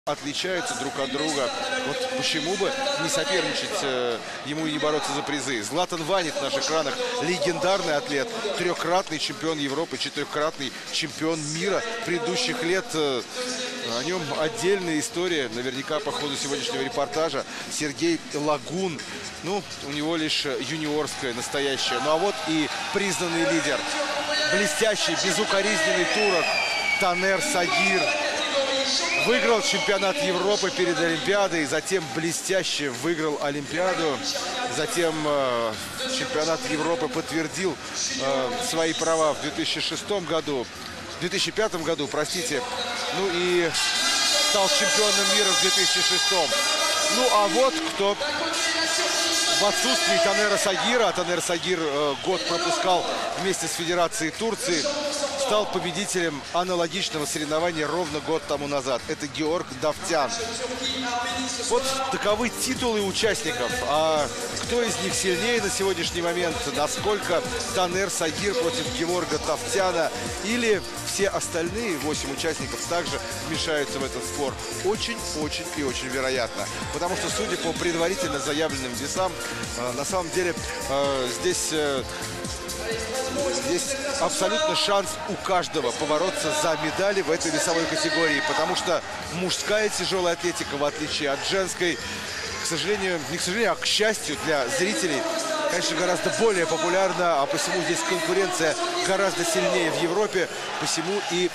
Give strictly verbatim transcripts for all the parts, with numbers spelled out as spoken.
отличаются друг от друга. Вот почему бы не соперничать э, ему и не бороться за призы. Златан Ванев на наших экранах легендарный атлет, трехкратный чемпион Европы, четырехкратный чемпион мира предыдущих лет. Э, о нем отдельная история, наверняка по ходу сегодняшнего репортажа. Сергей Лагун, ну, у него лишь юниорская, настоящая. Ну а вот и признанный лидер, блестящий, безукоризненный турок Танер Сагир. Выиграл чемпионат Европы перед Олимпиадой, затем блестяще выиграл Олимпиаду, затем э, чемпионат Европы подтвердил э, свои права в две тысячи шестом году, в две тысячи пятом году, простите, ну и стал чемпионом мира в две тысячи шестом. Ну а вот кто в отсутствии Танера Сагира, а Танер Сагир э, год пропускал вместе с Федерацией Турции, стал победителем аналогичного соревнования ровно год тому назад. Это Георг Давтян. Вот таковы титулы участников. А кто из них сильнее на сегодняшний момент? Насколько Танер Сагир против Георга Давтяна? Или все остальные восемь участников также вмешаются в этот спор? Очень-очень и очень вероятно. Потому что, судя по предварительно заявленным весам, на самом деле здесь... Есть абсолютно шанс у каждого побороться за медали в этой весовой категории. Потому что мужская тяжелая атлетика, в отличие от женской, к сожалению, не к сожалению, а к счастью для зрителей, конечно, гораздо более популярна. А посему здесь конкуренция гораздо сильнее в Европе. Посему и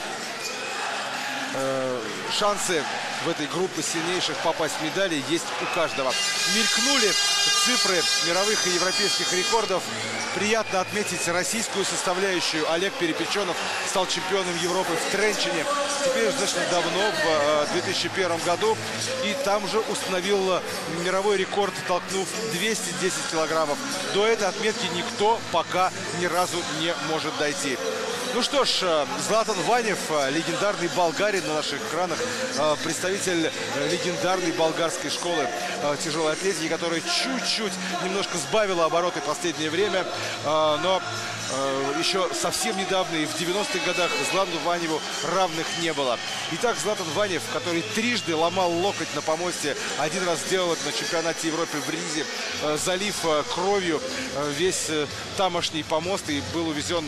э, шансы в этой группе сильнейших попасть в медали есть у каждого. Мелькнули цифры мировых и европейских рекордов. Приятно отметить российскую составляющую. Олег Перепеченов стал чемпионом Европы в Тренчине. Теперь уже достаточно давно, в две тысячи первом году. И там же установил мировой рекорд, толкнув двести десять килограммов. До этой отметки никто пока ни разу не может дойти. Ну что ж, Златан Ванев, легендарный болгарин на наших экранах, представитель легендарной болгарской школы тяжелой атлетики, которая чуть-чуть немножко сбавила обороты в последнее время, но еще совсем недавно, и в девяностых годах, Златану Ваневу равных не было. Итак, Златан Ванев, который трижды ломал локоть на помосте, один раз сделал это на чемпионате Европы в Ризе, залив кровью весь тамошний помост и был увезен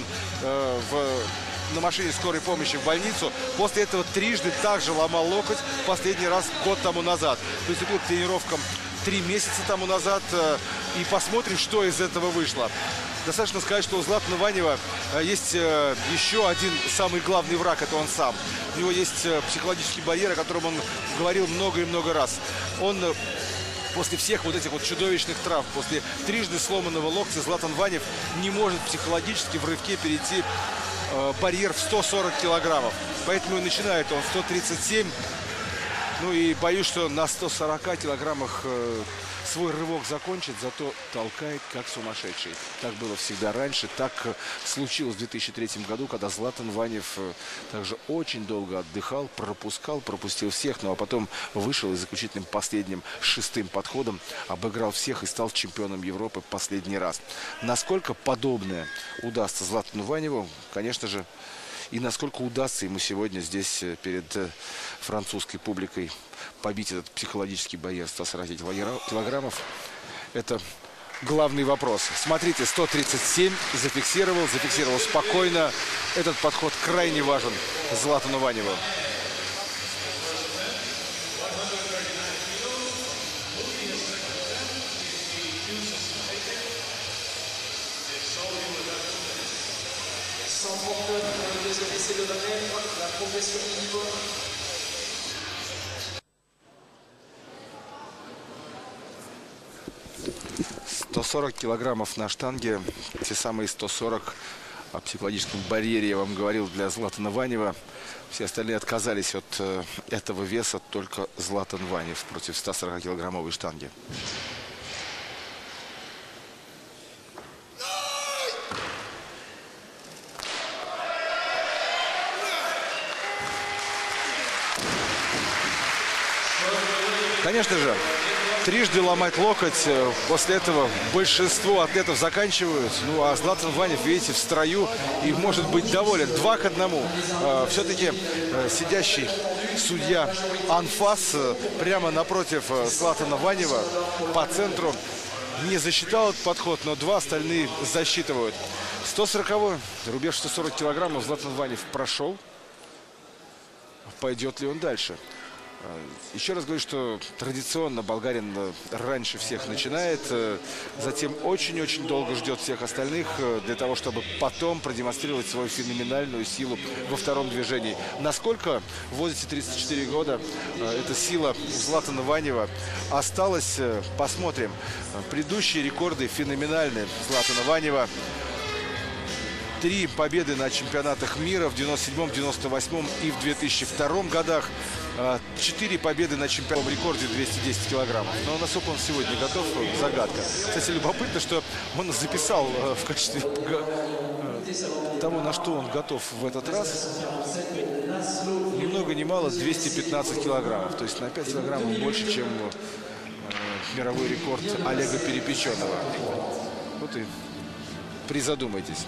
в на машине скорой помощи в больницу. После этого трижды также ломал локоть, последний раз год тому назад. Приступил к тренировкам три месяца тому назад. И посмотрим, что из этого вышло. Достаточно сказать, что у Златана Ванева есть еще один самый главный враг, это он сам. У него есть психологический барьер, о котором он говорил много и много раз. Он после всех вот этих вот чудовищных травм, после трижды сломанного локтя, Златан Ванев не может психологически в рывке перейти э, барьер в сто сорок килограммов. Поэтому и начинает он сто тридцать семь. Ну и боюсь, что на ста сорока килограммах э, свой рывок закончит, зато толкает как сумасшедший. Так было всегда раньше. Так случилось в две тысячи третьем году, когда Златан Ванев также очень долго отдыхал, пропускал, пропустил всех, ну а потом вышел и заключительным последним шестым подходом обыграл всех и стал чемпионом Европы последний раз. Насколько подобное удастся Златану Ваневу, конечно же, и насколько удастся ему сегодня здесь перед французской публикой побить этот психологический барьер ста сорока килограммов, это главный вопрос. Смотрите, сто тридцать семь зафиксировал, зафиксировал спокойно. Этот подход крайне важен Златану Ваневу. сто сорок килограммов на штанге, те самые сто сорок. О психологическом барьере я вам говорил для Златана Ванева. Все остальные отказались от э, этого веса, только Златан Ванев против ста сорока килограммовой штанги. Конечно же, трижды ломать локоть, после этого большинство атлетов заканчивают. Ну а Златан Ванев, видите, в строю и может быть доволен. Два к одному. Все-таки сидящий судья Анфас прямо напротив Златана Ванева по центру. Не засчитал этот подход, но два остальные засчитывают. сто сороковой, рубеж сто сорок килограммов Златан Ванев прошел. Пойдет ли он дальше? Еще раз говорю, что традиционно болгарин раньше всех начинает, затем очень-очень долго ждет всех остальных для того, чтобы потом продемонстрировать свою феноменальную силу во втором движении. Насколько в возрасте тридцати четырёх года эта сила Златана Ванева осталась, посмотрим. Предыдущие рекорды феноменальные Златана Ванева. Три победы на чемпионатах мира в девяносто седьмом, девяносто восьмом и в две тысячи втором годах. Четыре победы на чемпионатном рекорде двести десять килограммов. Но насколько он сегодня готов, загадка. Кстати, любопытно, что он записал в качестве того, на что он готов в этот раз, ни много ни мало двести пятнадцать килограммов. То есть на пять килограммов больше, чем мировой рекорд Олега Перепеченного. Вот и призадумайтесь.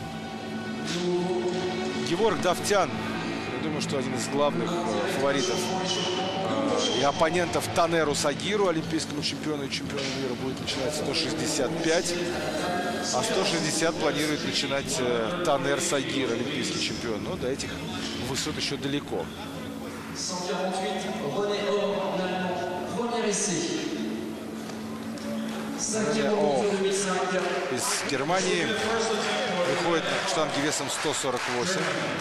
Геворг Давтян, я думаю, что один из главных э, фаворитов э, и оппонентов Танеру Сагиру, олимпийскому чемпиону и чемпиону мира, будет начинать сто шестьдесят пять, а сто шестьдесят планирует начинать э, Танер Сагир, олимпийский чемпион. Но до этих высот еще далеко. О, из Германии выходит штанги весом сто сорок восемь.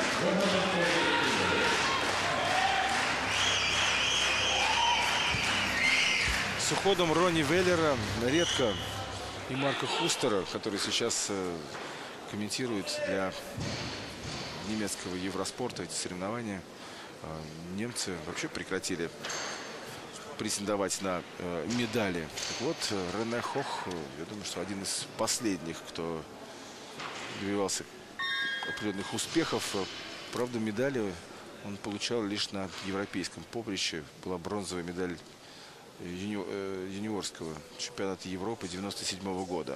С уходом Ронни Веллера редко и Марка Хустера, который сейчас э, комментирует для немецкого Евроспорта эти соревнования, э, немцы вообще прекратили претендовать на э, медали. Так вот, Рене Хох, я думаю, что один из последних, кто добивался определенных успехов. Правда, медали он получал лишь на европейском поприще. Была бронзовая медаль юни э, юниорского чемпионата Европы девяносто седьмого года.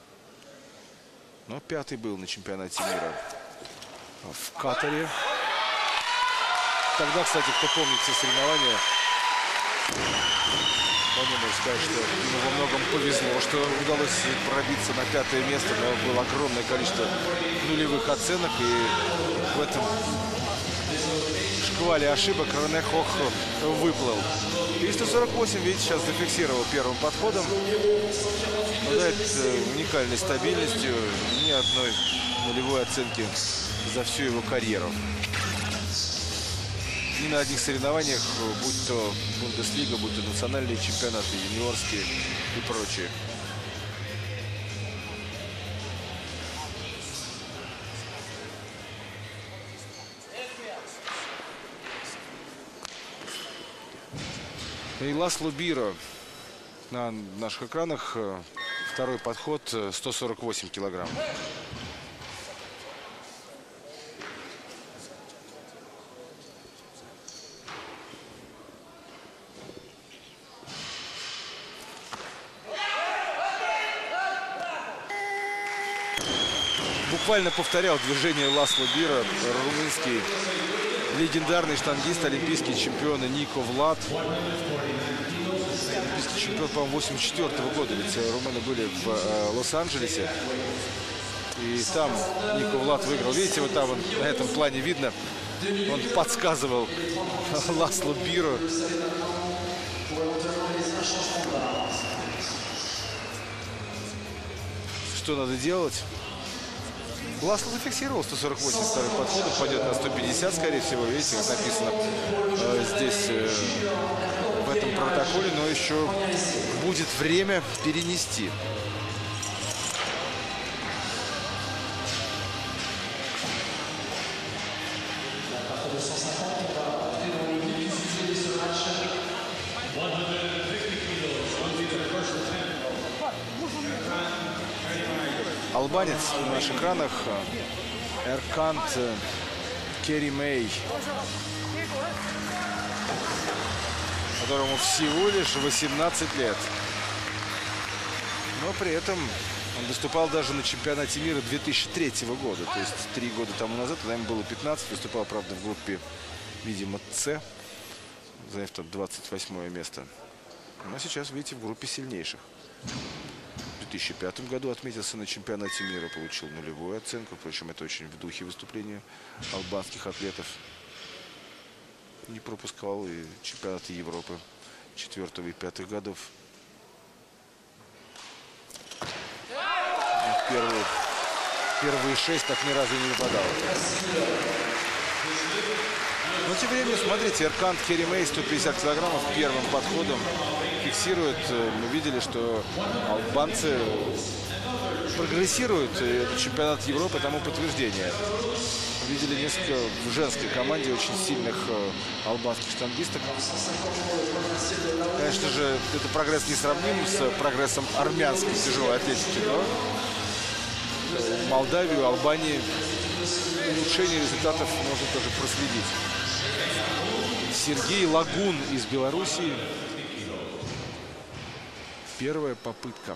Но пятый был на чемпионате мира в Катаре. Тогда, кстати, кто помнит все соревнования, вполне можно сказать, что ему во многом повезло, что удалось пробиться на пятое место, но было огромное количество нулевых оценок, и в этом шквале ошибок Рене Хох выплыл. И сто сорок восемь, видите, сейчас зафиксировал первым подходом. Обладает уникальной стабильностью, ни одной нулевой оценки за всю его карьеру. Ни на одних соревнованиях, будь то Бундеслига, будь то национальные чемпионаты, юниорские и прочее. И Ласло Биро на наших экранах. Второй подход сто сорок восемь килограмм. Буквально повторял движение Ласло Биро, румынский легендарный штангист, олимпийский чемпион Нико Влад. Олимпийский чемпион, по-моему, восемьдесят четвёртого года, ведь румыны были в э, Лос-Анджелесе. И там Нико Влад выиграл. Видите, вот там вот, на этом плане видно, он подсказывал Ласло Биро. Что надо делать? Ласло зафиксировал сто сорок восемь второй подхода, пойдет на сто пятьдесят, скорее всего. Видите, как написано э, здесь э, в этом протоколе, но еще будет время перенести. Албанец на наших экранах Эркант Керимей, которому всего лишь восемнадцать лет. Но при этом он выступал даже на чемпионате мира две тысячи третьего года, то есть три года тому назад, когда ему было пятнадцать, выступал, правда, в группе, видимо, С. заняв там двадцать восьмое место. Но сейчас, видите, в группе сильнейших. В две тысячи пятом году отметился на чемпионате мира, получил нулевую оценку. Впрочем, это очень в духе выступления албанских атлетов. Не пропускал и чемпионаты Европы четвертого и пятых годов. Первые, первые шесть так ни разу не выпадало. Но тем временем, смотрите, Эркан Керимей сто пятьдесят килограммов первым подходом фиксирует. Мы видели, что албанцы прогрессируют. Это чемпионат Европы тому подтверждение. Видели несколько в женской команде очень сильных албанских штангисток. Конечно же, это прогресс не сравним с прогрессом армянской тяжелой атлетики, но в Молдавии, в Албании улучшение результатов можно тоже проследить. Сергей Лагун из Белоруссии. Первая попытка.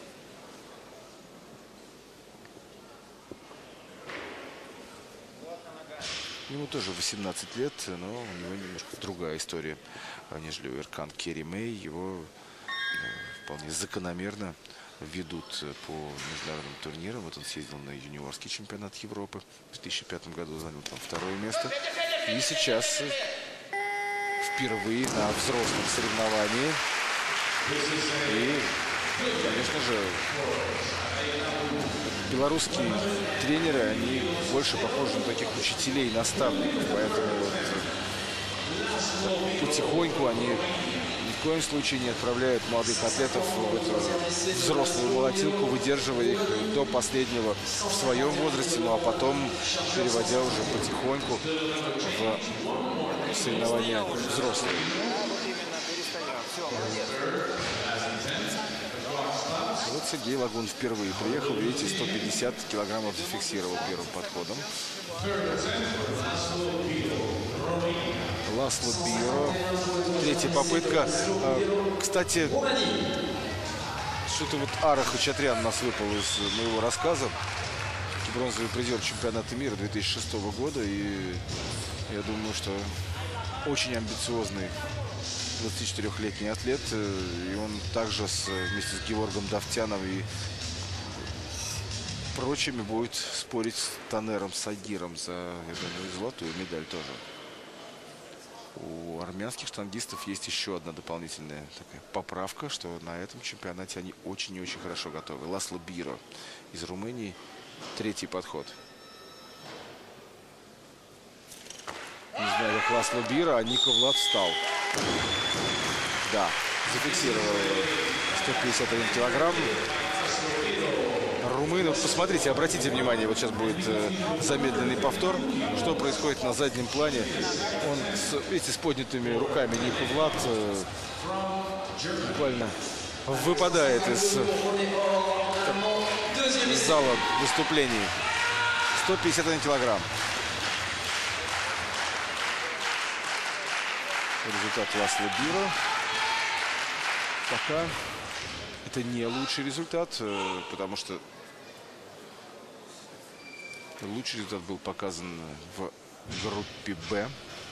Ему тоже восемнадцать лет, но у него немножко другая история, нежели у Эркан Керимей. Его вполне закономерно ведут по международным турнирам. Вот он съездил на юниорский чемпионат Европы. В две тысячи пятом году занял там второе место. И сейчас впервые на взрослом соревновании. И, конечно же, белорусские тренеры, они больше похожи на таких учителей, наставников. Поэтому вот потихоньку они ни в коем случае не отправляют молодых атлетов в эту взрослую молотилку, выдерживая их до последнего в своем возрасте, ну а потом переводя уже потихоньку в соревнования взрослые. Вот Сергей Лагун впервые приехал, видите, сто пятьдесят килограммов зафиксировал первым подходом. Ласло Биро. Третья попытка. Кстати, что-то вот Ара Хачатрян у нас выпал из моего рассказа. Бронзовый призер чемпионата мира две тысячи шестого года. И я думаю, что очень амбициозный двадцатичетырёхлетний атлет. И он также с, вместе с Георгом Давтяном и прочими будет спорить с Танером Сагиром за, я думаю, золотую медаль тоже. У армянских штангистов есть еще одна дополнительная такая поправка, что на этом чемпионате они очень и очень хорошо готовы. Ласло Биро из Румынии. Третий подход. Не знаю, как Ласло Биро, а Нико Влад встал. Да, зафиксировал сто пятьдесят один килограмм. Румыны, посмотрите, обратите внимание, вот сейчас будет э, замедленный повтор, что происходит на заднем плане. Он, с, видите, с поднятыми руками Нико Влад э, буквально выпадает из, из зала выступлений. сто пятьдесят один килограмм. Результат Ласло Биро. Пока это не лучший результат, потому что лучший результат был показан в группе «Б».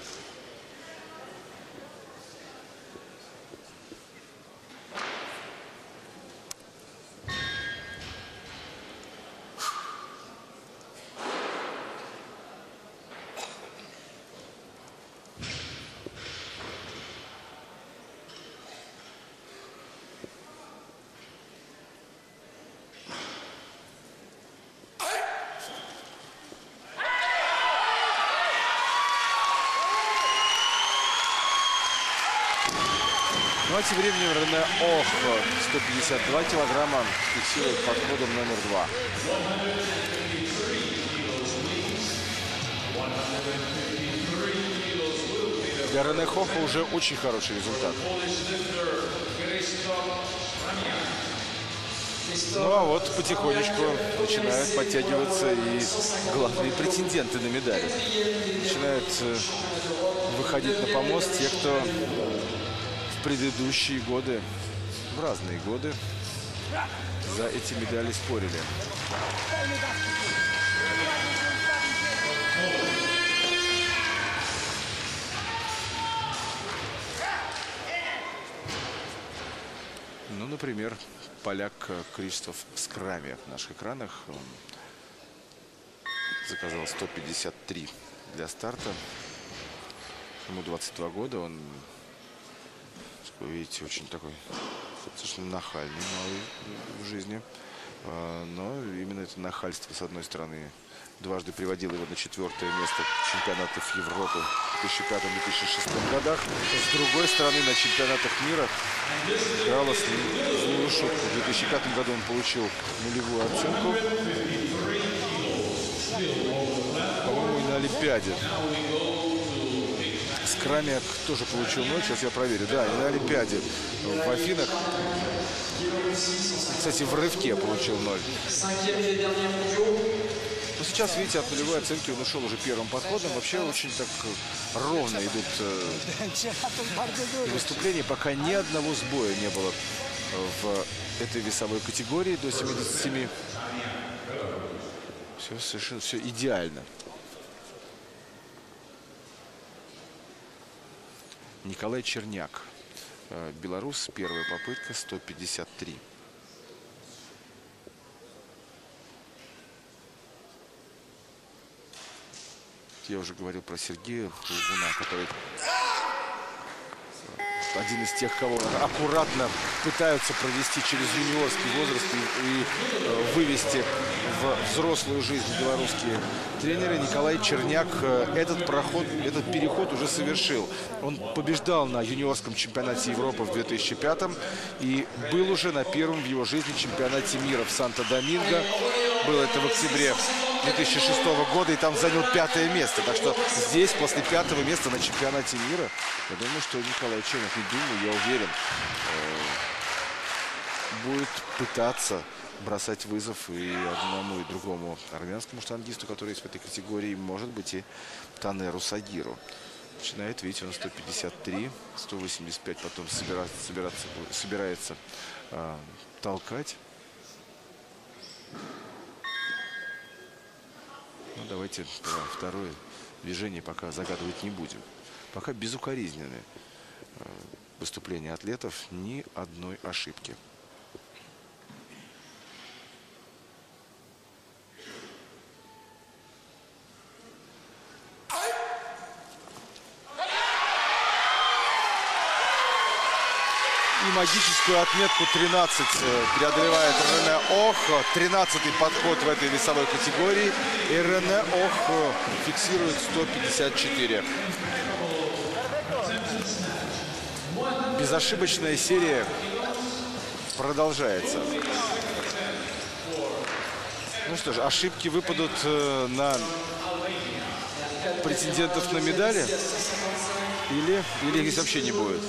Ну а тем временем Рене Ох, сто пятьдесят два килограмма, фиксирует подходом номер два. Для Рене Хоха уже очень хороший результат. Ну а вот потихонечку начинают подтягиваться и главные претенденты на медали. Начинают выходить на помост те, кто в предыдущие годы, в разные годы, за эти медали спорили. Ну, например, поляк Криштоф Скрамя в наших экранах. Он заказал сто пятьдесят три для старта. Ему двадцать два года. Он, вы видите, очень такой совершенно нахальный малый в жизни. Но именно это нахальство, с одной стороны, дважды приводило его на четвертое место чемпионатов Европы в две тысячи пятом — две тысячи шестом годах. С другой стороны, на чемпионатах мира играла с ним злую шутку. В две тысячи пятом году он получил нулевую оценку. По-моему, и на Олимпиаде. Скрамяк тоже получил ноль. Сейчас я проверю. Да, и на Олимпиаде в Афинах. Кстати, в рывке получил ноль. Но сейчас, видите, от нулевой оценки он ушел уже первым подходом. Вообще очень так ровно идут выступления. Пока ни одного сбоя не было в этой весовой категории до семидесяти семи. Все совершенно все идеально. Николай Черняк, белорус, первая попытка, сто пятьдесят три. Я уже говорил про Сергея Лугуна, который один из тех, кого аккуратно пытаются провести через юниорский возраст и, и э, вывести в взрослую жизнь белорусские тренеры. Николай Черняк этот проход, этот переход уже совершил. Он побеждал на юниорском чемпионате Европы в две тысячи пятом и был уже на первом в его жизни чемпионате мира в Санто-Доминго. Было это в октябре две тысячи шестого года, и там занял пятое место. Так что здесь, после пятого места на чемпионате мира, я думаю, что Николай Черняк, не думаю, я уверен, будет пытаться бросать вызов и одному, и другому армянскому штангисту, который есть в этой категории, может быть, и Танеру Сагиру. Начинает, видите, он сто пятьдесят три, сто восемьдесят пять, потом собирается, собирается, собирается э, толкать. Ну, давайте про второе движение пока загадывать не будем. Пока безукоризненное выступление атлетов, ни одной ошибки. И магическую отметку тринадцать преодолевает Рене Ох. тринадцатый подход в этой весовой категории. И Рене Ох фиксирует сто пятьдесят четыре. Безошибочная серия продолжается. Ну что ж, ошибки выпадут на претендентов на медали? Или, или их вообще не будет?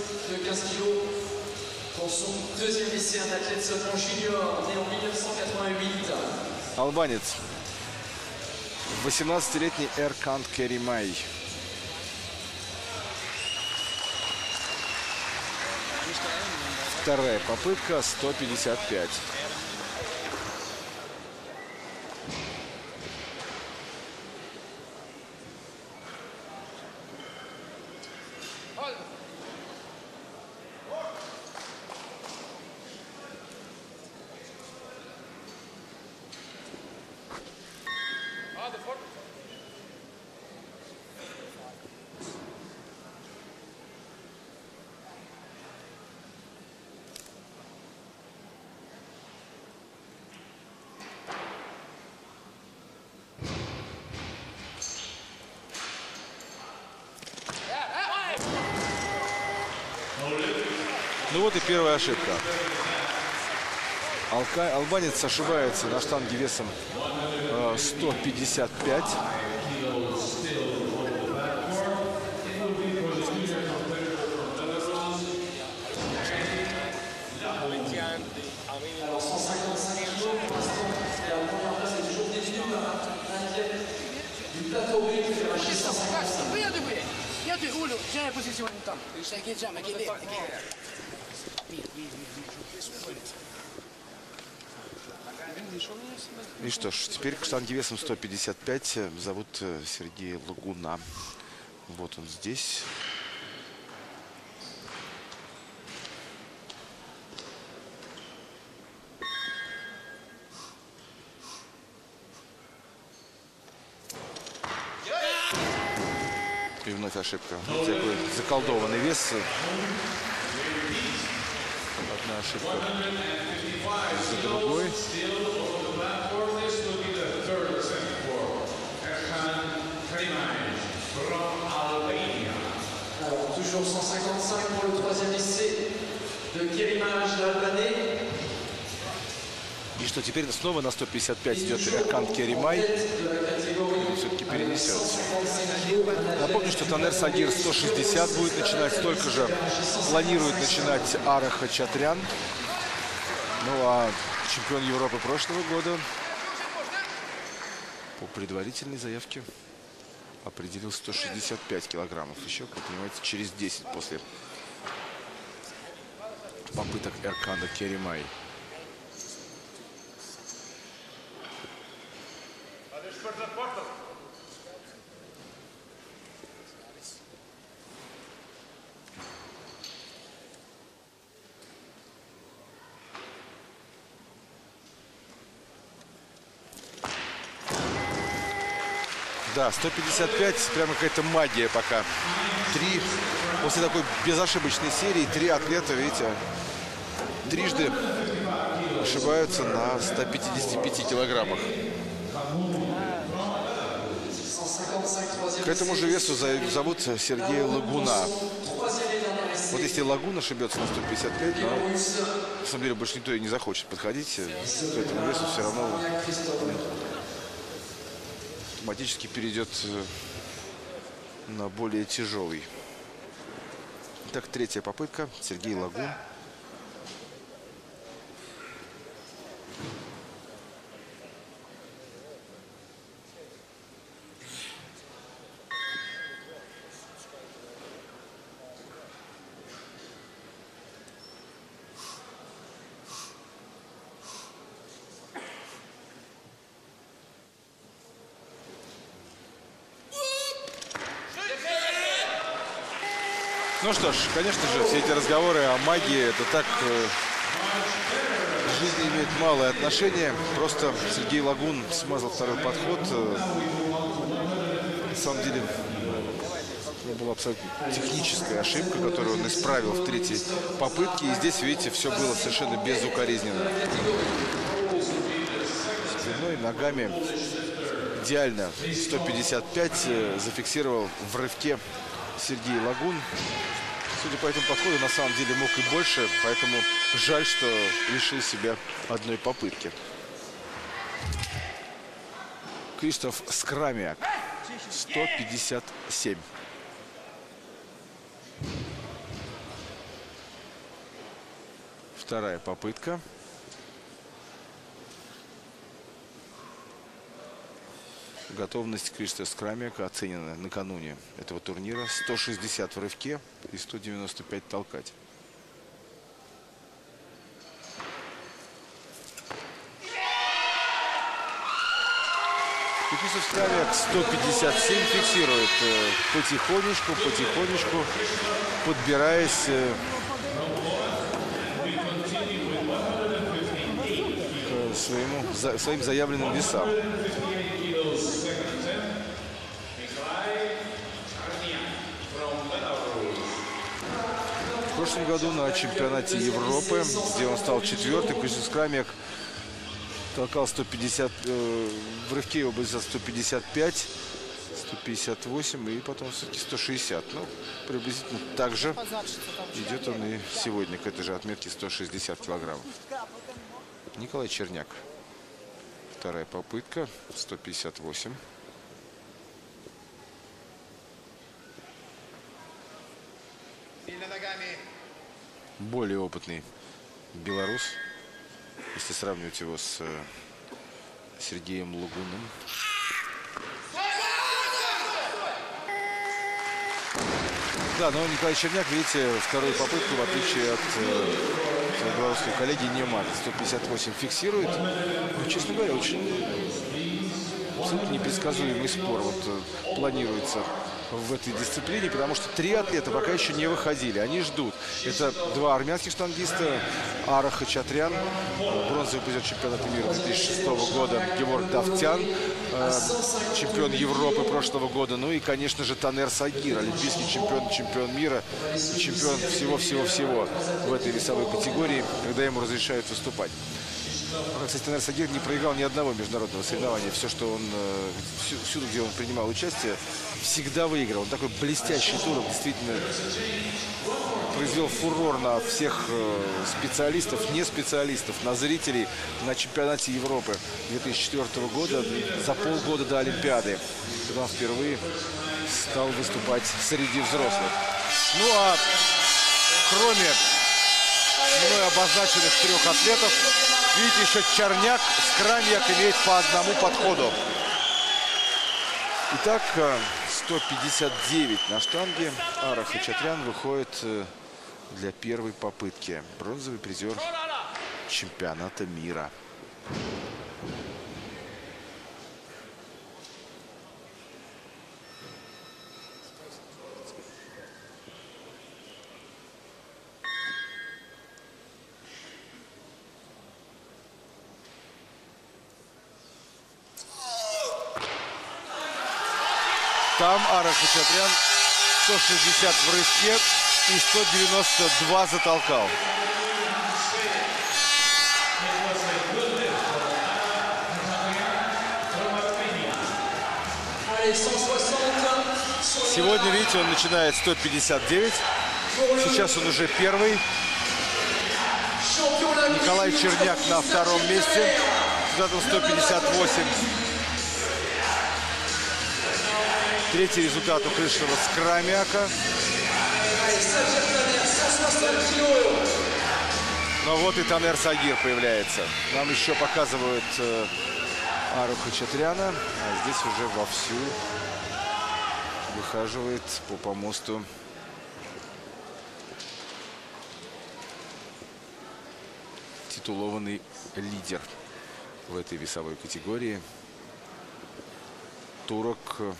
Албанец. восемнадцатилетний Эркан Керимай. Вторая попытка, сто пятьдесят пять. Ну вот и первая ошибка. Алка... Албанец ошибается на штанге весом э, сто пятьдесят пять. И что ж, теперь к штанге весом сто пятьдесят пять зовут Сергея Лагуна. Вот он здесь. вновь ошибка. Видите, такой заколдованный вес. Одна ошибка за другой. Toujours cent cinquante-cinq pour le troisième essai de Kerimaj d'Albanais. И что, теперь снова на сто пятьдесят пять идет Эркан Керимай. Все-таки перенесется. Напомню, что Танер Сагир сто шестьдесят будет начинать. Столько же планирует начинать Ара Хачатрян. Ну а чемпион Европы прошлого года по предварительной заявке определил сто шестьдесят пять килограммов. Еще, как понимаете, через десять после попыток Эркана Керимай. Да, сто пятьдесят пять, прямо какая-то магия пока. Три, после такой безошибочной серии, три атлета, видите, трижды ошибаются на ста пятидесяти пяти килограммах. К этому же весу зовут Сергея Лагуна. Вот если Лагун ошибется на сто пятьдесят пять, но на самом деле больше никто и не захочет подходить к этому весу, все равно автоматически перейдет на более тяжелый. Итак, третья попытка. Сергей Лагун. Ну что ж, конечно же, все эти разговоры о магии, это так э, в жизни имеет малое отношение. Просто Сергей Лагун смазал второй подход. Э, на самом деле, это была абсолютно техническая ошибка, которую он исправил в третьей попытке. И здесь, видите, все было совершенно безукоризненно. Спиной, ногами идеально сто пятьдесят пять э, зафиксировал в рывке Сергей Лагун. Судя по этому подходу, на самом деле мог и больше, поэтому жаль, что лишил себя одной попытки. Кристоф Скрамяк, сто пятьдесят семь. Вторая попытка. Готовность Кристофа Скрамяка оценена накануне этого турнира. сто шестьдесят в рывке и сто девяносто пять толкать. И Кристоф Скрамяк сто пятьдесят семь фиксирует потихонечку, потихонечку, подбираясь к своему, своим заявленным весам. В прошлом году на чемпионате Европы, где он стал четвертым, Кристоф Скрамяк толкал сто пятьдесят, э, в рывке его было за сто пятьдесят пять, сто пятьдесят восемь и потом все-таки сто шестьдесят. Ну, приблизительно так же идет он и сегодня к этой же отметке сто шестьдесят килограммов. Николай Черняк. Вторая попытка, сто пятьдесят восемь. Более опытный белорус, если сравнивать его с Сергеем Лагуном. Да, но Николай Черняк, видите, вторую попытку, в отличие от э, белорусского коллеги, не мат. сто пятьдесят восемь фиксирует. Но, честно говоря, очень абсолютно непредсказуемый спор. Вот э, планируется в этой дисциплине, потому что три атлета пока еще не выходили. Они ждут. Это два армянских штангиста. Ара Хачатрян, бронзовый призер чемпионата мира две тысячи шестого года. Геворг Давтян, чемпион Европы прошлого года. Ну и, конечно же, Танер Сагир, олимпийский чемпион, чемпион мира, чемпион всего-всего-всего в этой весовой категории, когда ему разрешают выступать. Кстати, Танер Сагир не проиграл ни одного международного соревнования. Все, что он, всюду, где он принимал участие, всегда выиграл. Он такой блестящий турок, действительно произвел фурор на всех специалистов, не специалистов, на зрителей на чемпионате Европы две тысячи четвёртого года, за полгода до Олимпиады, когда он впервые стал выступать среди взрослых. Ну а кроме мной обозначенных трех атлетов, видите, еще Черняк, Скрамьяк имеет по одному подходу. Итак, сто пятьдесят девять на штанге. Ара Хачатрян выходит для первой попытки. Бронзовый призер чемпионата мира. Там Ара Хачатрян сто шестьдесят в рывке и сто девяносто два затолкал. Сегодня, видите, он начинает сто пятьдесят девять. Сейчас он уже первый. Николай Черняк на втором месте. Результатом сто пятьдесят восемь. Третий результат у Крышева Скрамьяка. Но вот и Танер Сагир появляется. Нам еще показывают э, Ару Хачатряна. А здесь уже вовсю выхаживает по помосту титулованный лидер в этой весовой категории. Турок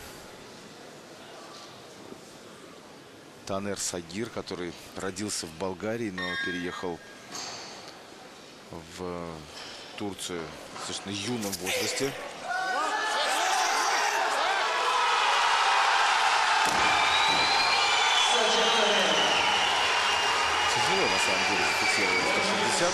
Танер Сагир, который родился в Болгарии, но переехал в Турцию в достаточно юном возрасте. Тяжело, на самом деле, зафиксировать сто шестьдесят.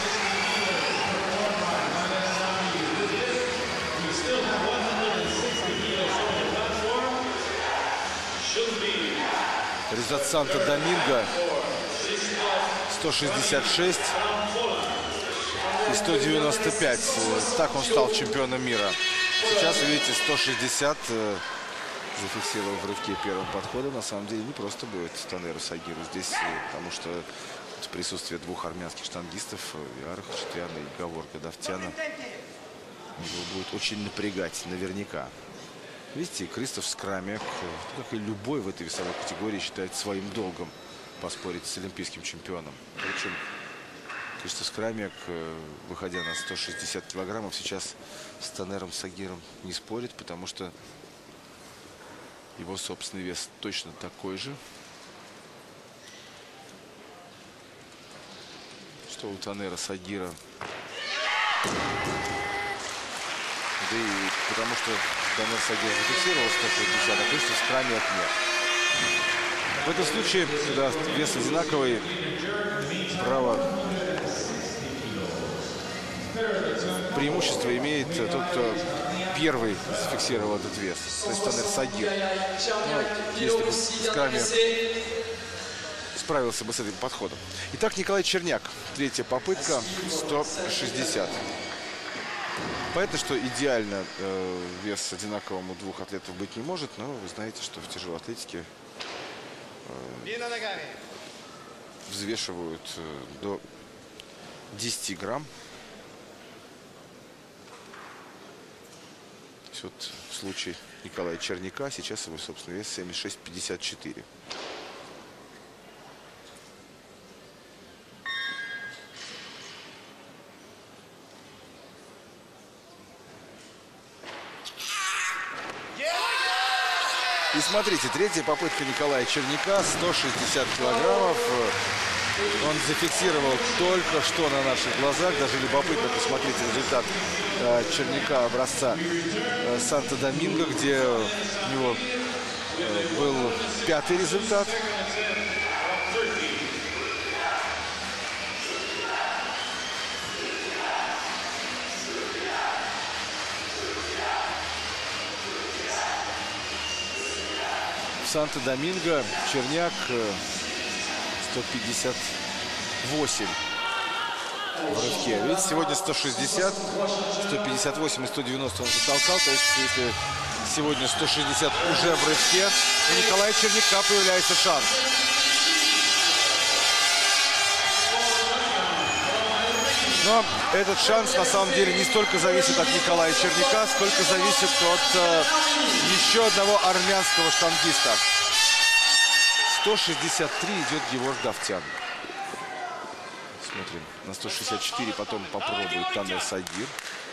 Результат Санто-Доминго сто шестьдесят шесть и сто девяносто пять. Так он стал чемпионом мира. Сейчас, видите, сто шестьдесят зафиксировал в рывке первым подходом. На самом деле не просто будет Танеру Сагиру здесь, потому что присутствие двух армянских штангистов, и Ара Хачатряна, и Геворга Давтяна, его будет очень напрягать наверняка. Видите, Кристоф Скрамьяк, как и любой в этой весовой категории, считает своим долгом поспорить с олимпийским чемпионом. Причем Кристоф Скрамьяк, выходя на сто шестьдесят килограммов, сейчас с Танером Сагиром не спорит, потому что его собственный вес точно такой же, что у Танера Сагира. Да и потому что Танер Сагир зафиксировал сто шестьдесят, а Кристоф Скрамьяк нет. В этом случае, когда вес одинаковый, право преимущество имеет тот, кто первый зафиксировал этот вес, то есть Танер Сагир. Ну, если бы Скрамьяк справился бы с этим подходом. Итак, Николай Черняк. Третья попытка, сто шестьдесят. Понятно, что идеально э, вес одинаковым у двух атлетов быть не может, но вы знаете, что в тяжелой атлетике э, взвешивают э, до десяти грамм. То есть вот в случае Николая Черняка сейчас его собственный вес семьдесят шесть пятьдесят четыре. И смотрите, третья попытка Николая Черняка, сто шестьдесят килограммов. Он зафиксировал только что на наших глазах. Даже любопытно посмотреть результат э, Черняка образца э, Санто-Доминго, где у него э, был пятый результат. В Санто-Доминго Черняк сто пятьдесят восемь в рывке. Видите, сегодня сто шестьдесят, сто пятьдесят восемь и сто девяносто он затолкал. То есть, если сегодня сто шестьдесят уже в рывке, у Николая Черняка появляется шанс. Но этот шанс на самом деле не столько зависит от Николая Черняка, сколько зависит от э, еще одного армянского штангиста. сто шестьдесят три идет Геворг Давтян. Смотрим. На сто шестьдесят четыре потом попробует Танер Сагир.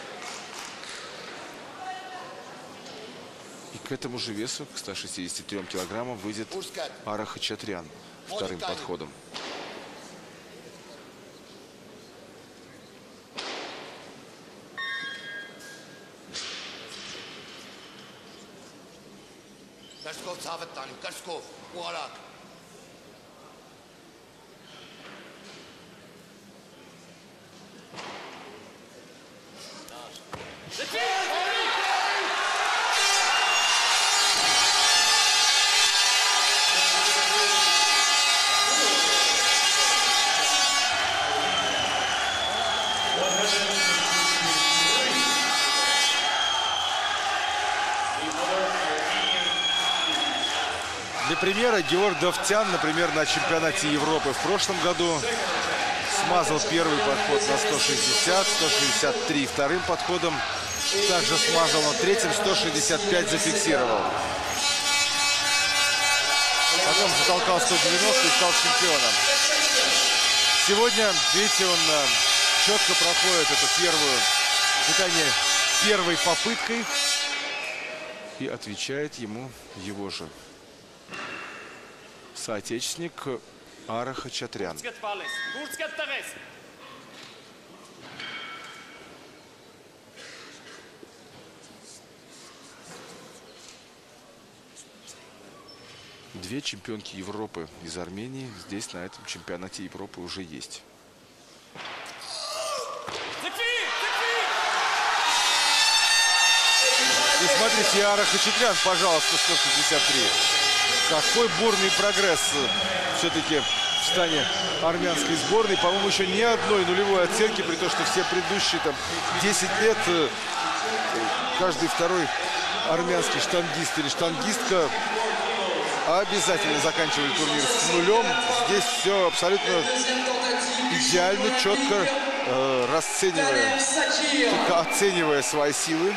И к этому же весу, к ста шестидесяти трём килограммам, выйдет Ара Хачатрян вторым подходом. Для примера, Геворг Давтян, например, на чемпионате Европы в прошлом году смазал первый подход на сто шестьдесят, сто шестьдесят три вторым подходом. Также смазал на третьем, сто шестьдесят пять зафиксировал. Потом затолкал сто девяносто и стал чемпионом. Сегодня, видите, он четко проходит эту первую испытание первой попыткой и отвечает ему его же соотечественник Ара Хачатрян. Две чемпионки Европы из Армении здесь на этом чемпионате Европы уже есть. И смотрите, Ара Хачатрян, пожалуйста, сто шестьдесят три. Какой бурный прогресс все-таки в стане армянской сборной. По-моему, еще ни одной нулевой оценки, при том, что все предыдущие там десять лет каждый второй армянский штангист или штангистка обязательно заканчивали турнир с нулем. Здесь все абсолютно идеально, четко э, расценивая, только оценивая свои силы.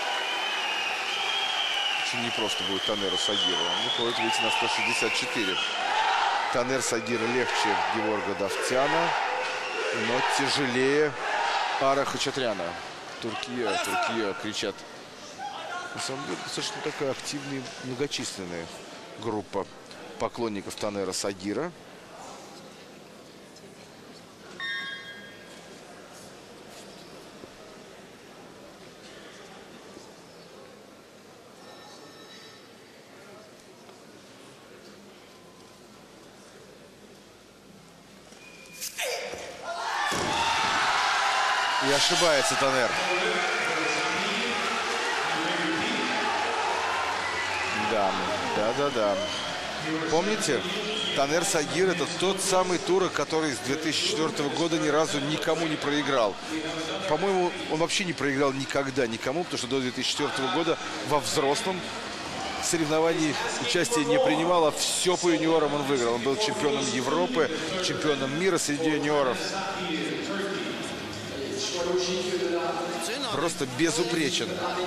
Не просто будет Танеру Сагиру. Он выходит, видите, на сто шестьдесят четыре. Танер Сагир легче Геворга Давтяна, но тяжелее Ара Хачатряна. Туркия, Туркия кричат. На самом деле, достаточно такая активная, многочисленная группа поклонников Танера Сагира. И ошибается Танер. Да, да, да, да. Помните, Танер Сагир — это тот самый турок, который с две тысячи четвёртого года ни разу никому не проиграл. По-моему, он вообще не проиграл никогда никому, потому что до две тысячи четвёртого года во взрослом соревнований участие не принимал, а все по юниорам он выиграл. Он был чемпионом Европы, чемпионом мира среди юниоров. Просто безупречен.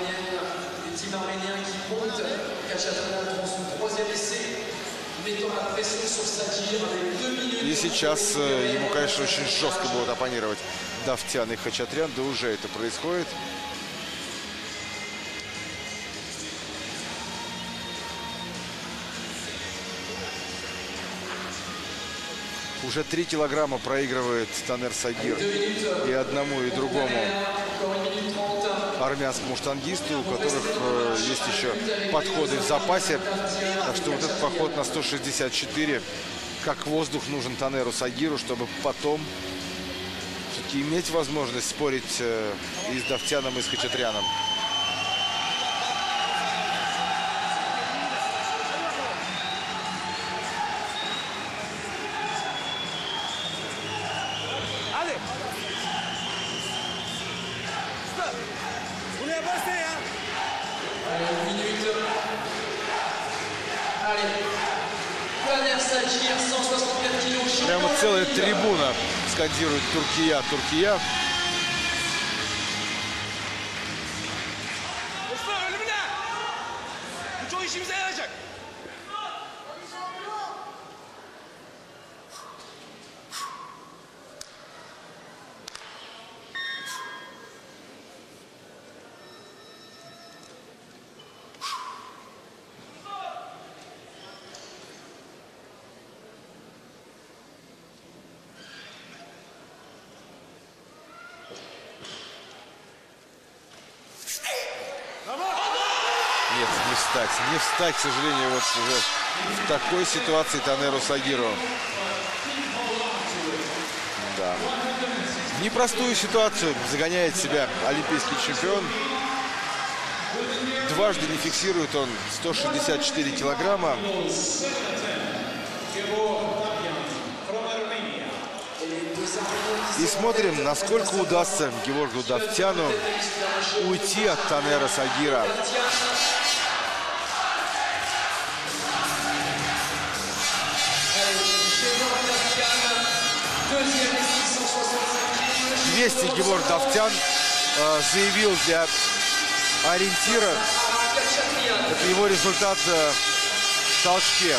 И сейчас ему, конечно, очень жестко будут оппонировать Давтян и Хачатрян. Да уже это происходит. Уже три килограмма проигрывает Танер Сагир и одному, и другому армянскому штангисту, у которых э, есть еще подходы в запасе. Так что вот этот поход на сто шестьдесят четыре, как воздух, нужен Танеру Сагиру, чтобы потом все-таки иметь возможность спорить э, и с Давтяном, и с Хачатряном. Прямо целая трибуна скандирует «Туркия, Туркия». Нет, не встать. Не встать, к сожалению, вот уже в такой ситуации Танеру Сагиру. Да. Непростую ситуацию загоняет себя олимпийский чемпион. Дважды не фиксирует он сто шестьдесят четыре килограмма. И смотрим, насколько удастся Геворгу Давтяну уйти от Танера Сагира. двести Геворг Давтян э, заявил для ориентира. Это его результат э, в толчке.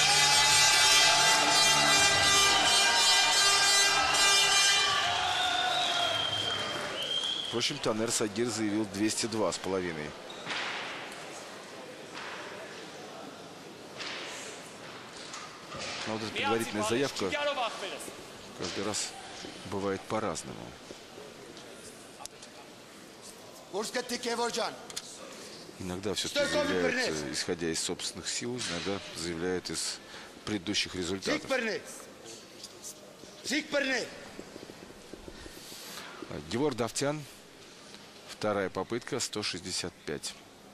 Впрочем, Танер Сагир заявил двести два с половиной. Но вот эта предварительная заявка каждый раз бывает по-разному. Иногда все-таки заявляют, исходя из собственных сил, иногда заявляют из предыдущих результатов. Геворг Давтян. Вторая попытка, сто шестьдесят пять.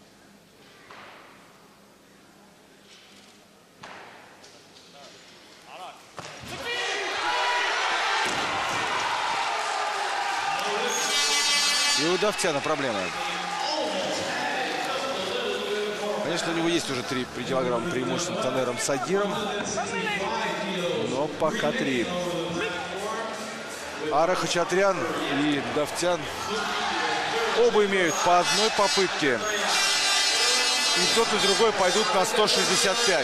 И у Давтяна проблемы. Конечно, у него есть уже три килограмма преимущества над Танером Сагиром. Но пока три. Ара Хачатрян и Давтян оба имеют по одной попытке. И тот, и другой пойдут на сто шестьдесят пять.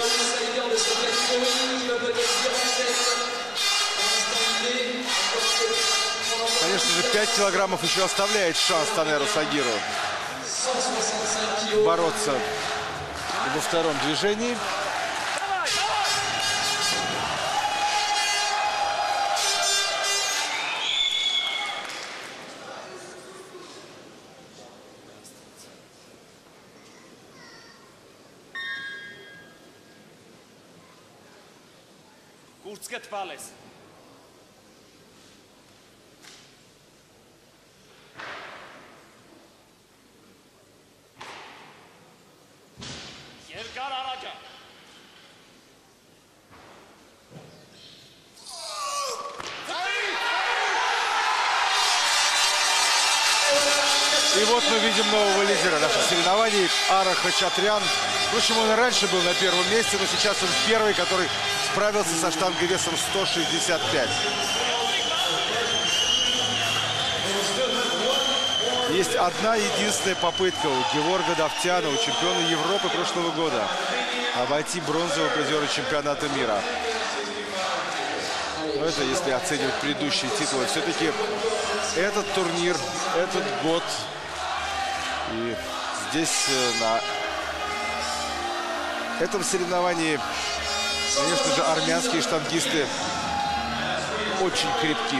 Конечно же, пять килограммов еще оставляет шанс Танеру Сагиру бороться во втором движении. Kurtzgetfalles. Երկար առաջ։ И вот мы видим нового лидера наших соревнований, Ара Хачатрян. Впрочем, он и раньше был на первом месте, но сейчас он первый, который справился со штангой весом сто шестьдесят пять. Есть одна единственная попытка у Геворга Давтяна, у чемпиона Европы прошлого года, обойти бронзового призера чемпионата мира. Но это если оценивать предыдущие титулы. Все-таки этот турнир, этот год, и здесь на этом соревновании, конечно же, армянские штангисты очень крепки.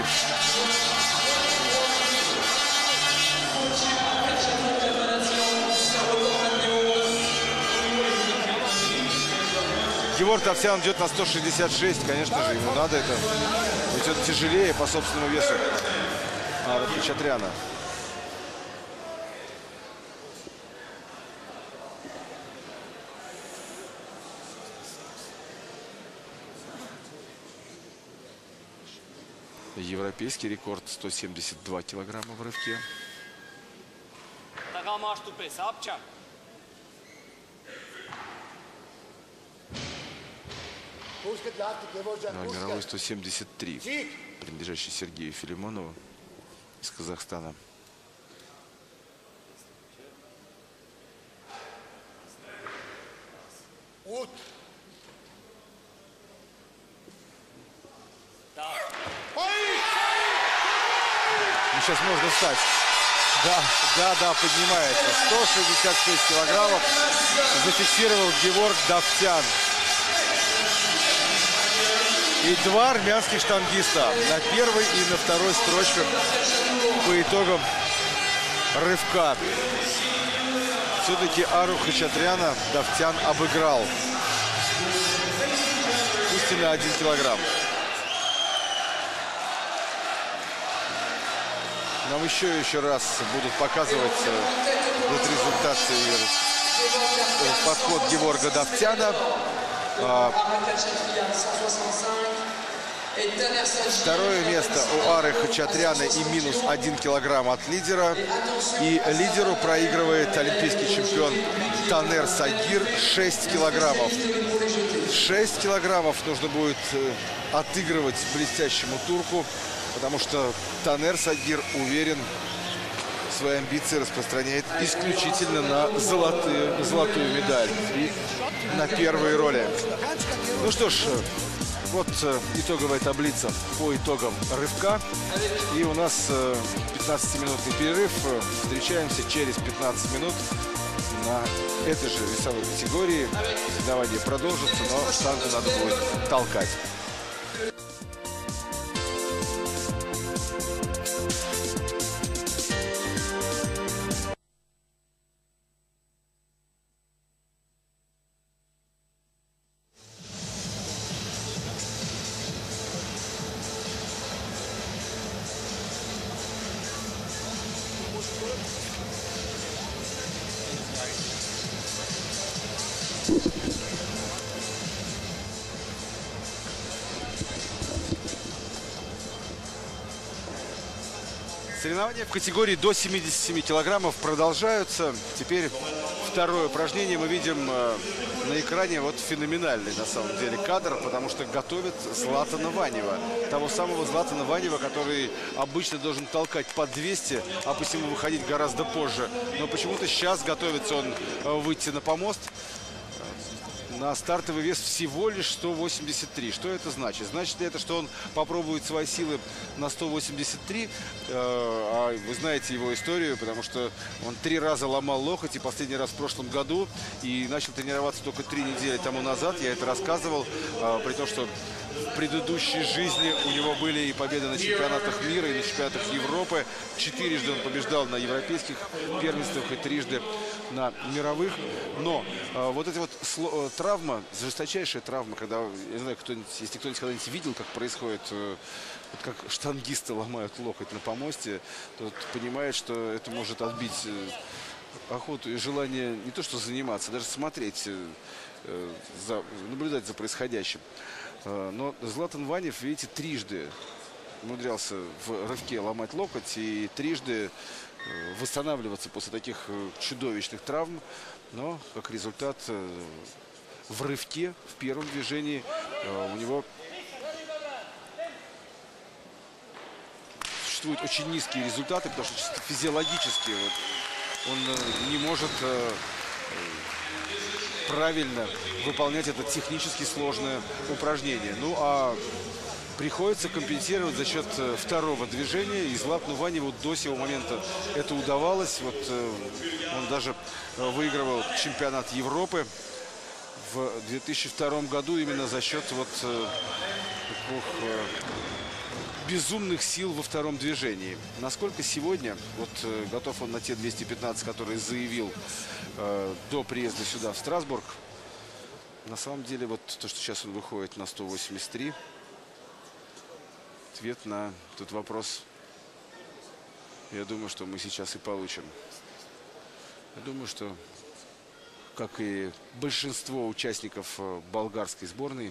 Геворг Давтян идет на сто шестьдесят шесть. Конечно же, ему надо это. Ведь он тяжелее по собственному весу Ара Хачатряна. Европейский рекорд сто семьдесят два килограмма в рывке. Ну, а мировой сто семьдесят три, принадлежащий Сергею Филимонову из Казахстана. Вот. Ну, сейчас можно встать. Да, да, да, поднимается. сто шестьдесят шесть килограммов зафиксировал Геворг Давтян. И два армянских штангиста на первой и на второй строчках по итогам рывка. Все-таки Ару Хачатряна Давтян обыграл. Пусть и на один килограмм. Нам еще еще раз будут показывать вот результат и подход Геворга Давтяна. Второе место у Ары Хачатряна и минус один килограмм от лидера. И лидеру проигрывает олимпийский чемпион Танер Сагир шесть килограммов. шесть килограммов нужно будет отыгрывать блестящему турку, потому что Танер Сагир уверен, свои амбиции распространяет исключительно на золотые, золотую медаль и на первые роли. Ну что ж, вот итоговая таблица по итогам рывка. И у нас пятнадцатиминутный перерыв. Встречаемся через пятнадцать минут на этой же весовой категории. Соревнования продолжатся, но штангу надо будет толкать. Соревнования в категории до семидесяти семи килограммов продолжаются. Теперь второе упражнение мы видим на экране. Вот феноменальный на самом деле кадр, потому что готовят Златана Ванева. Того самого Златана Ванева, который обычно должен толкать по двести, а посему выходить гораздо позже. Но почему-то сейчас готовится он выйти на помост. На стартовый вес всего лишь сто восемьдесят три. Что это значит? Значит ли это, что он попробует свои силы на сто восемьдесят три? А вы знаете его историю, потому что он три раза ломал локоть, и последний раз в прошлом году, и начал тренироваться только три недели тому назад. Я это рассказывал, при том, что в предыдущей жизни у него были и победы на чемпионатах мира, и на чемпионатах Европы. Четырежды он побеждал на европейских первенствах и трижды на мировых. Но э, вот эти вот сло, травма, жесточайшая травма, когда, я не знаю, кто-нибудь, если кто-нибудь когда-нибудь видел, как происходит, э, вот как штангисты ломают локоть на помосте, то понимает, что это может отбить э, охоту и желание не то что заниматься, даже смотреть, э, за, наблюдать за происходящим. Но Златан Ванев, видите, трижды умудрялся в рывке ломать локоть и трижды восстанавливаться после таких чудовищных травм. Но, как результат, в рывке, в первом движении у него существуют очень низкие результаты, потому что чисто физиологически вот, он не может правильно выполнять это технически сложное упражнение. Ну, а приходится компенсировать за счет второго движения. И Златану Ваневу до сего момента это удавалось. Вот он даже выигрывал чемпионат Европы в две тысячи втором году именно за счет вот таких безумных сил во втором движении. Насколько сегодня, вот э, готов он на те двести пятнадцать, которые заявил э, до приезда сюда, в Страсбург. На самом деле, вот то, что сейчас он выходит на сто восемьдесят три, ответ на этот вопрос, я думаю, что мы сейчас и получим. Я думаю, что, как и большинство участников э, болгарской сборной,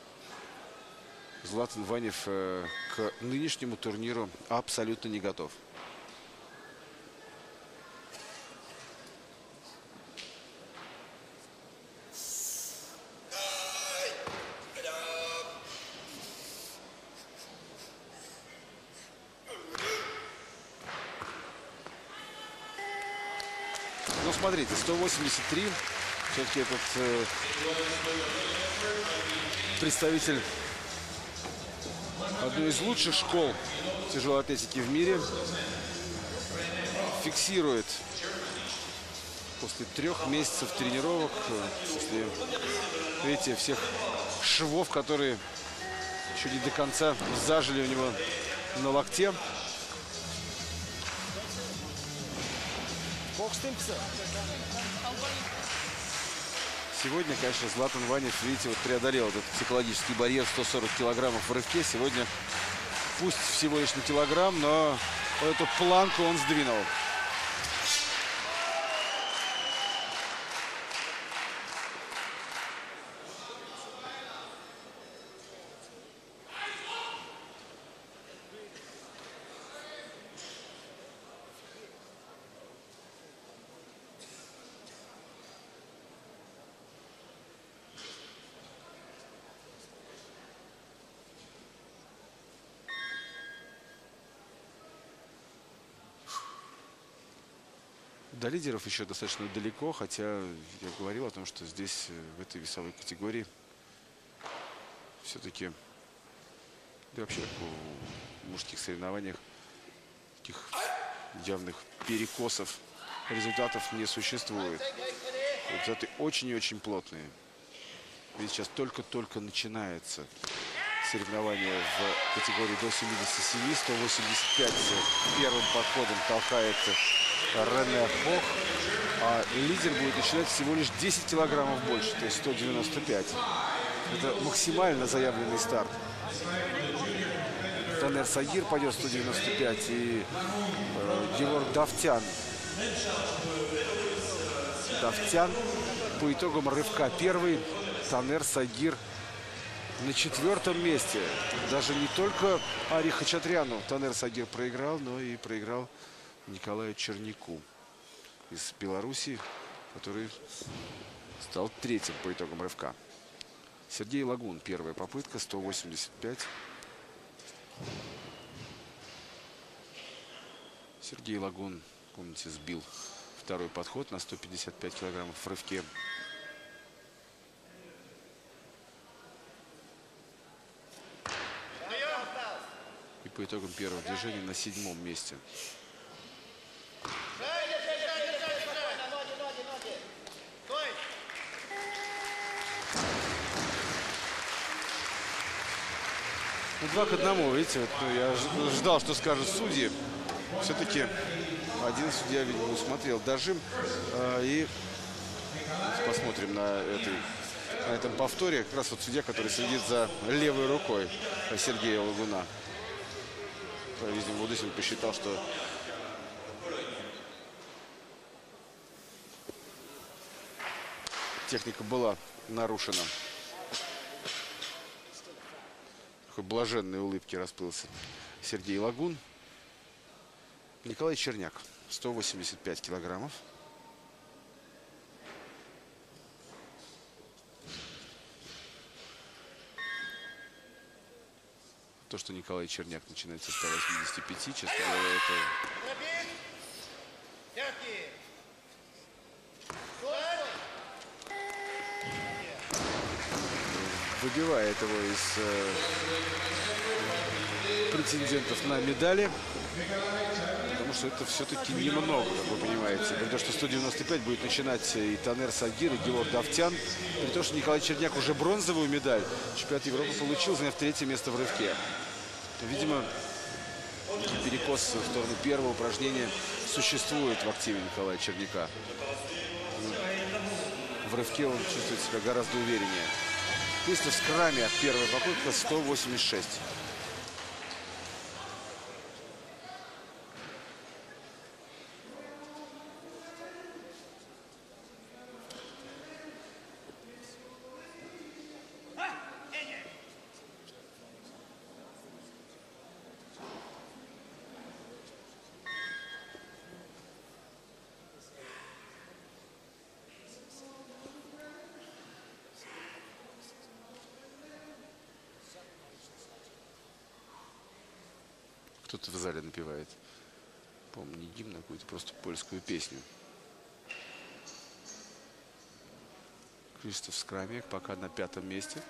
Златан Ванев э, к нынешнему турниру абсолютно не готов. Ну, смотрите, сто восемьдесят три. Все-таки этот э, представитель одной из лучших школ тяжелой атлетики в мире фиксирует после трех месяцев тренировок, после, видите, всех швов, которые еще не до конца зажили у него на локте. Сегодня, конечно, Златан Ванев, видите, вот преодолел этот психологический барьер сто сорок килограммов в рывке. Сегодня, пусть всего лишь на килограмм, но эту планку он сдвинул. До лидеров еще достаточно далеко, хотя я говорил о том, что здесь, в этой весовой категории, все-таки, да вообще в мужских соревнованиях, таких явных перекосов результатов не существует. Результаты очень и очень плотные. Ведь сейчас только-только начинается соревнование в категории до семидесяти семи, сто восемьдесят пять первым подходом толкает Рене Хох, а лидер будет начинать всего лишь десять килограммов больше, то есть сто девяносто пять. Это максимально заявленный старт. Танер Сагир пойдет сто девяносто пять и э, Геворг Давтян. Давтян по итогам рывка первый, Танер Сагир на четвертом месте. Даже не только Ари Хачатряну Танер Сагир проиграл, но и проиграл Николаю Черняку из Беларуси, который стал третьим по итогам рывка. Сергей Лагун, первая попытка, сто восемьдесят пять. Сергей Лагун, помните, сбил второй подход на сто пятьдесят пять килограммов в рывке. И по итогам первого движения на седьмом месте. Ну, два к одному, видите, вот, ну, я ждал, что скажут судьи. Все-таки один судья, видимо, усмотрел дожим. Э, и посмотрим на, этой, на этом повторе. Как раз вот судья, который следит за левой рукой Сергея Лагуна. Видимо, Владысин посчитал, что техника была нарушена. Такой блаженной улыбки расплылся Сергей Лагун. Николай Черняк, сто восемьдесят пять килограммов. То, что Николай Черняк начинает со ста восьмидесяти пяти, честно говоря, это... выбивает его из э, претендентов на медали. Потому что это все-таки немного, как вы понимаете. При том, что сто девяносто пять будет начинать и Танер Сагир, и Геворг Давтян. При том, что Николай Черняк уже бронзовую медаль чемпионата Европы получил, заняв третье место в рывке. Видимо, перекос в сторону первого упражнения существует в активе Николая Черняка. В рывке он чувствует себя гораздо увереннее. Кристоф Скрамяк, первая попытка, сто восемьдесят шесть. Кто-то в зале напевает, по-моему, не гимн, а какую-то просто польскую песню. Кристоф Скрамяк пока на пятом месте.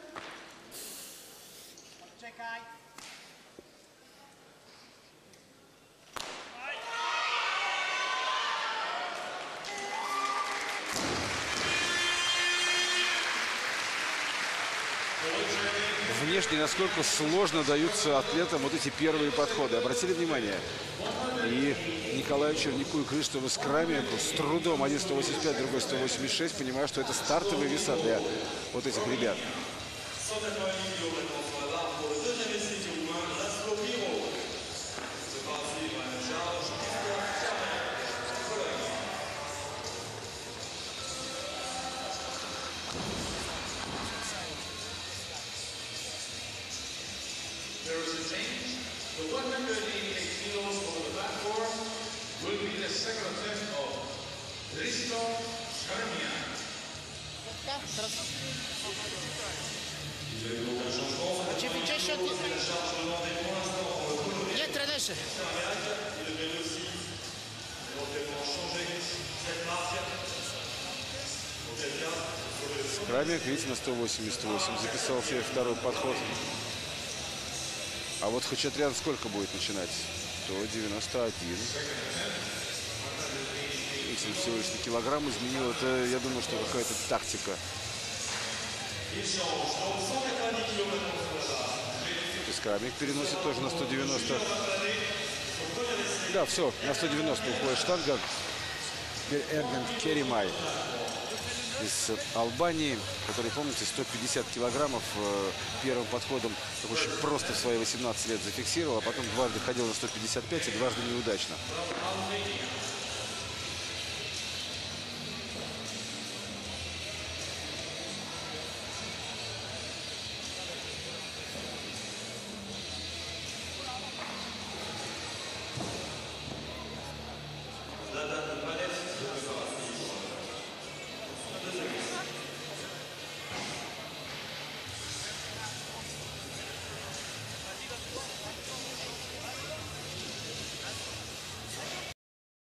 Внешне, насколько сложно даются атлетам вот эти первые подходы. Обратили внимание? И Николаю Черняку и Кристофу Скрамяку с трудом, один сто восемьдесят пять, другой сто восемьдесят шесть, понимаю, что это стартовые веса для вот этих ребят. There is a change. The one hundred eighty-eight kilos over the platform will be the second attempt of Hristo Skramyak. Нет, trenerze. Скрамяк, видите, на сто восемьдесят восемь записал себе второй подход. А вот Хачатрян сколько будет начинать? сто девяносто один. Видите, всего лишь на килограмм изменил. Это, я думаю, что какая-то тактика. Скрамяк переносит тоже на сто девяносто. Да, все, на сто девяносто уходит штанга. Теперь Эрген Керимай из Албании, который, помните, сто пятьдесят килограммов первым подходом очень просто в свои восемнадцать лет зафиксировал, а потом дважды ходил на сто пятьдесят пять и дважды неудачно.